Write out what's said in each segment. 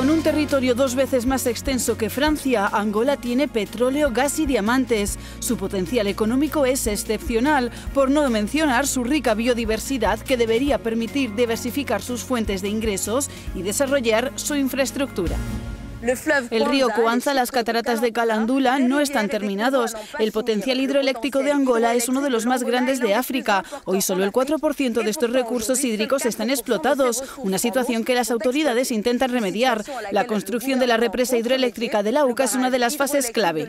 Con un territorio 2 veces más extenso que Francia, Angola tiene petróleo, gas y diamantes. Su potencial económico es excepcional, por no mencionar su rica biodiversidad que debería permitir diversificar sus fuentes de ingresos y desarrollar su infraestructura. El río Cuanza, las cataratas de Calandula no están terminados. El potencial hidroeléctrico de Angola es uno de los más grandes de África. Hoy solo el 4% de estos recursos hídricos están explotados, una situación que las autoridades intentan remediar. La construcción de la represa hidroeléctrica de Lauca es una de las fases clave.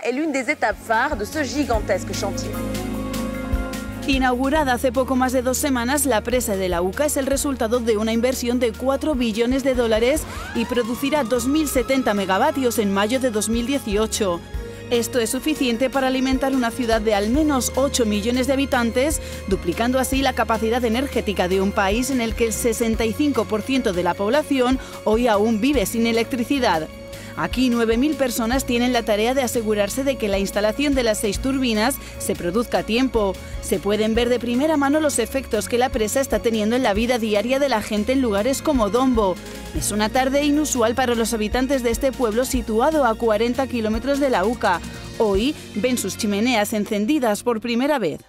Inaugurada hace poco más de 2 semanas, la presa de Lauca es el resultado de una inversión de $4 billones y producirá 2.070 megavatios en mayo de 2018. Esto es suficiente para alimentar una ciudad de al menos 8 millones de habitantes, duplicando así la capacidad energética de un país en el que el 65% de la población hoy aún vive sin electricidad. Aquí 9.000 personas tienen la tarea de asegurarse de que la instalación de las 6 turbinas se produzca a tiempo. Se pueden ver de primera mano los efectos que la presa está teniendo en la vida diaria de la gente en lugares como Dombo. Es una tarde inusual para los habitantes de este pueblo situado a 40 kilómetros de Lauca. Hoy ven sus chimeneas encendidas por primera vez.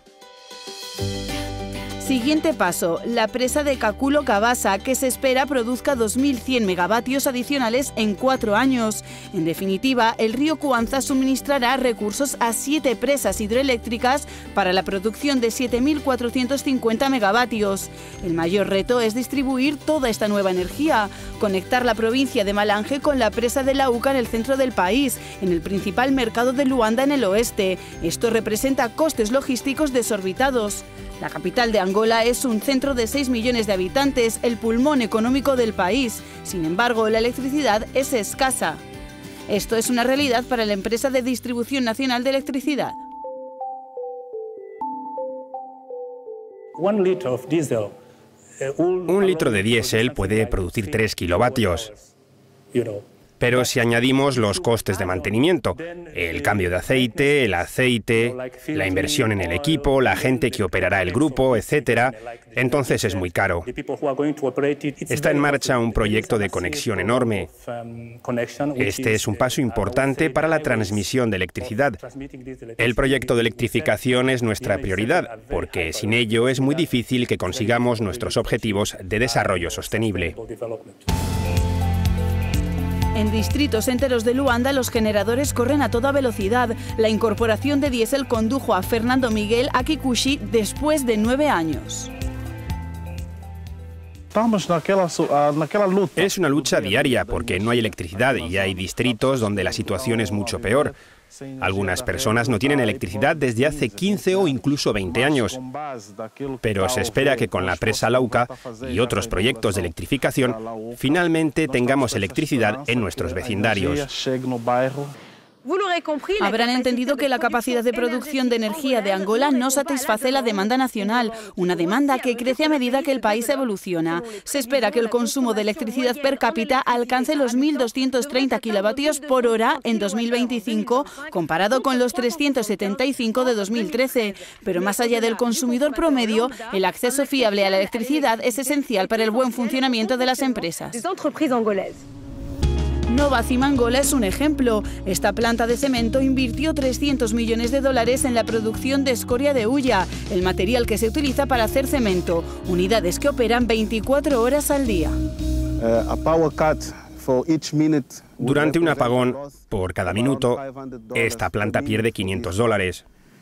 Siguiente paso, la presa de Kakulo Kabasa, que se espera produzca 2.100 megavatios adicionales en 4 años. En definitiva, el río Cuanza suministrará recursos a 7 presas hidroeléctricas para la producción de 7.450 megavatios. El mayor reto es distribuir toda esta nueva energía, conectar la provincia de Malange con la presa de Lauca en el centro del país, en el principal mercado de Luanda en el oeste. Esto representa costes logísticos desorbitados. La capital de Angola es un centro de 6 millones de habitantes, el pulmón económico del país. Sin embargo, la electricidad es escasa. Esto es una realidad para la empresa de distribución nacional de electricidad. Un litro de diésel puede producir 3 kilovatios. Pero si añadimos los costes de mantenimiento, el cambio de aceite, la inversión en el equipo, la gente que operará el grupo, etc., entonces es muy caro. Está en marcha un proyecto de conexión enorme. Este es un paso importante para la transmisión de electricidad. El proyecto de electrificación es nuestra prioridad, porque sin ello es muy difícil que consigamos nuestros objetivos de desarrollo sostenible. En distritos enteros de Luanda los generadores corren a toda velocidad. La incorporación de diésel condujo a Fernando Miguel a Kikuchi después de 9 años. Es una lucha diaria porque no hay electricidad y hay distritos donde la situación es mucho peor. Algunas personas no tienen electricidad desde hace 15 o incluso 20 años, pero se espera que con la presa Lauca y otros proyectos de electrificación, finalmente tengamos electricidad en nuestros vecindarios. Habrán entendido que la capacidad de producción de energía de Angola no satisface la demanda nacional, una demanda que crece a medida que el país evoluciona. Se espera que el consumo de electricidad per cápita alcance los 1.230 kilovatios por hora en 2025, comparado con los 375 de 2013. Pero más allá del consumidor promedio, el acceso fiable a la electricidad es esencial para el buen funcionamiento de las empresas. Nova Cima Angola es un ejemplo. Esta planta de cemento invirtió $300 millones en la producción de escoria de hulla, el material que se utiliza para hacer cemento, unidades que operan 24 horas al día. Durante un apagón, por cada minuto, esta planta pierde $500.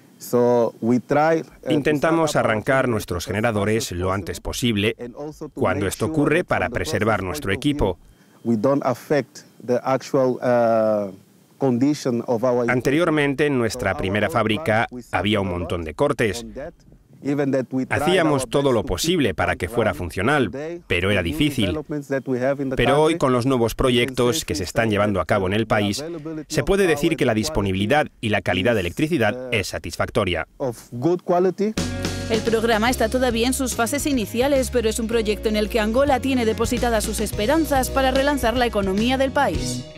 Intentamos arrancar nuestros generadores lo antes posible cuando esto ocurre para preservar nuestro equipo. Anteriormente, en nuestra primera fábrica había un montón de cortes. Hacíamos todo lo posible para que fuera funcional, pero era difícil. Pero hoy, con los nuevos proyectos que se están llevando a cabo en el país, se puede decir que la disponibilidad y la calidad de electricidad es satisfactoria. El programa está todavía en sus fases iniciales, pero es un proyecto en el que Angola tiene depositadas sus esperanzas para relanzar la economía del país.